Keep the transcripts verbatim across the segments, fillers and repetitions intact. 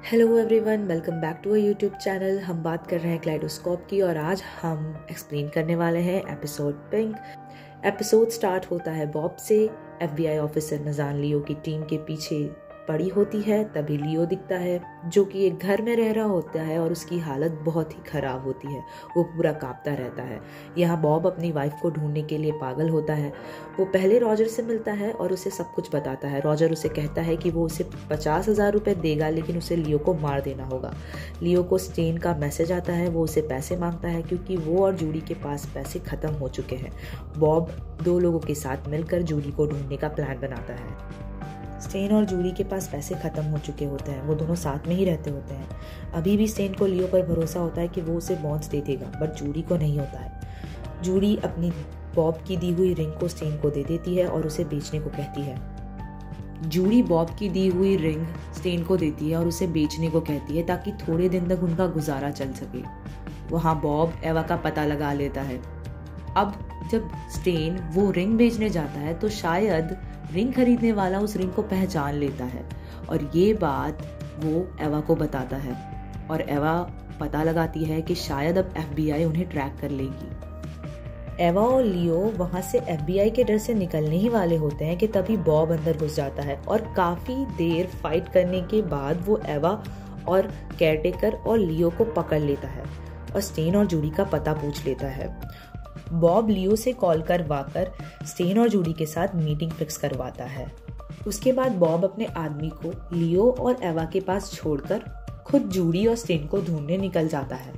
Hello everyone, welcome back to a YouTube channel. हम बात कर रहे हैं क्लाइडोस्कोप की और आज हम एक्सप्लेन करने वाले हैं एपिसोड पिंक। एपिसोड स्टार्ट होता है बॉब से। एफबीआई ऑफिसर नजान लियो की टीम के पीछे पड़ी होती है। तभी लियो दिखता है जो कि एक घर में रह रहा होता है और उसकी हालत बहुत ही खराब होती है। वो पूरा कांपता रहता है। यहाँ बॉब अपनी वाइफ को ढूंढने के लिए पागल होता है। वो पहले रॉजर से मिलता है और उसे सब कुछ बताता है। रॉजर उसे कहता है कि वो उसे पचास हजार रुपये देगा, लेकिन उसे लियो को मार देना होगा। लियो को स्टेन का मैसेज आता है। वो उसे पैसे मांगता है क्योंकि वो और जूडी के पास पैसे खत्म हो चुके हैं। बॉब दो लोगों के साथ मिलकर जूडी को ढूंढने का प्लान बनाता है। स्टेन और जूडी के पास पैसे खत्म हो चुके होते हैं। वो दोनों साथ में ही रहते होते हैं। अभी भी स्टेन को लियो पर भरोसा होता है कि वो उसे बॉन्ड्स दे देगा, बट जूडी को नहीं होता है। जूडी अपनी बॉब की दी हुई रिंग को स्टेन को दे देती है और उसे बेचने को कहती है। जूडी बॉब की दी हुई रिंग स्टेन को देती है और उसे बेचने को कहती है ताकि थोड़े दिन तक उनका गुजारा चल सके। वहाँ बॉब एवा का पता लगा लेता है। अब जब स्टेन वो रिंग बेचने जाता है तो शायद रिंग खरीदने वाला उस रिंग को पहचान लेता है और ये बात वो एवा को बताता है और एवा पता लगाती है कि शायद अब एफबीआई उन्हें ट्रैक कर लेगी। एवा और लियो वहां से एफबीआई के डर से निकलने ही वाले होते हैं कि तभी बॉब अंदर घुस जाता है और काफी देर फाइट करने के बाद वो एवा और केयरटेकर और लियो को पकड़ लेता है और स्टेन और जूडी का पता पूछ लेता है। बॉब लियो से कॉल करवाकर स्टेन और जूडी के साथ मीटिंग फिक्स करवाता है। उसके बाद बॉब अपने आदमी को लियो और एवा के पास छोड़कर खुद जूडी और स्टेन को ढूंढने निकल जाता है।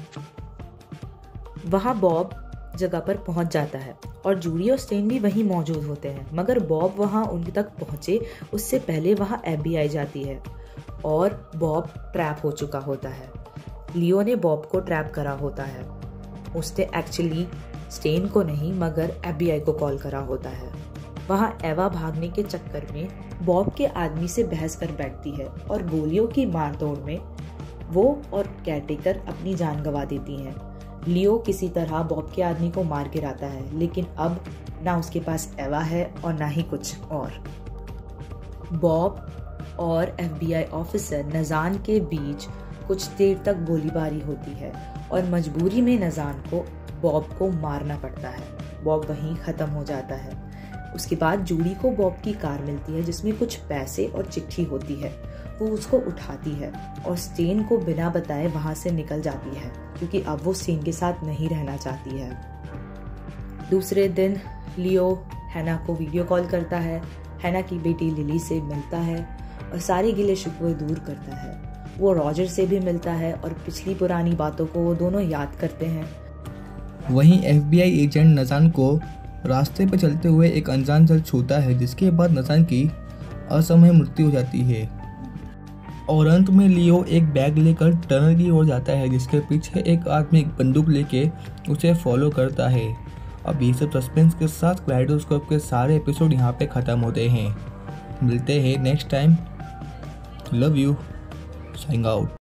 वहां बॉब जगह पर पहुंच जाता है और जूडी और स्टेन भी वहीं मौजूद होते हैं, मगर बॉब वहां उनके तक पहुंचे उससे पहले वहां एफबीआई जाती है और बॉब ट्रैप हो चुका होता है। लियो ने बॉब को ट्रैप करा होता है। उसने एक्चुअली स्टेन को नहीं मगर एफबीआई को कॉल करा होता है। वहां एवा भागने के चक्कर में बॉब के आदमी से बहस कर बैठती है और गोलियों की मारतोड़ में वो और केयरटेकर अपनी जान गंवा देती हैं। लियो किसी तरह बॉब के आदमी को मार गिराता है, लेकिन अब ना उसके पास एवा है और ना ही कुछ और। बॉब और एफबीआई ऑफिसर नजान के बीच कुछ देर तक गोलीबारी होती है और मजबूरी में नजान को बॉब को मारना पड़ता है। बॉब वहीं खत्म हो जाता है। उसके बाद जूडी को बॉब की कार मिलती है जिसमें कुछ पैसे और चिट्ठी होती है। वो उसको उठाती है और स्टेन को बिना बताए वहां से निकल जाती है क्योंकि अब वो स्टेन के साथ नहीं रहना चाहती है। दूसरे दिन लियो हैना को वीडियो कॉल करता है। हैना की बेटी लिली से मिलता है और सारे गिले शिकवे दूर करता है। वो रॉजर से भी मिलता है और पिछली पुरानी बातों को वो दोनों याद करते हैं। वहीं एफबीआई एजेंट नजान को रास्ते पर चलते हुए एक अनजान जल छूता है, जिसके बाद नजान की असमय मृत्यु हो जाती है और अंत में लियो एक बैग लेकर टनल की ओर जाता है, जिसके पीछे एक आदमी एक बंदूक लेके उसे फॉलो करता है। अब ये सब सस्पेंस के साथ क्लाइडोस्कोप के सारे एपिसोड यहाँ पे ख़त्म होते हैं। मिलते हैं next time. Love you, signing out.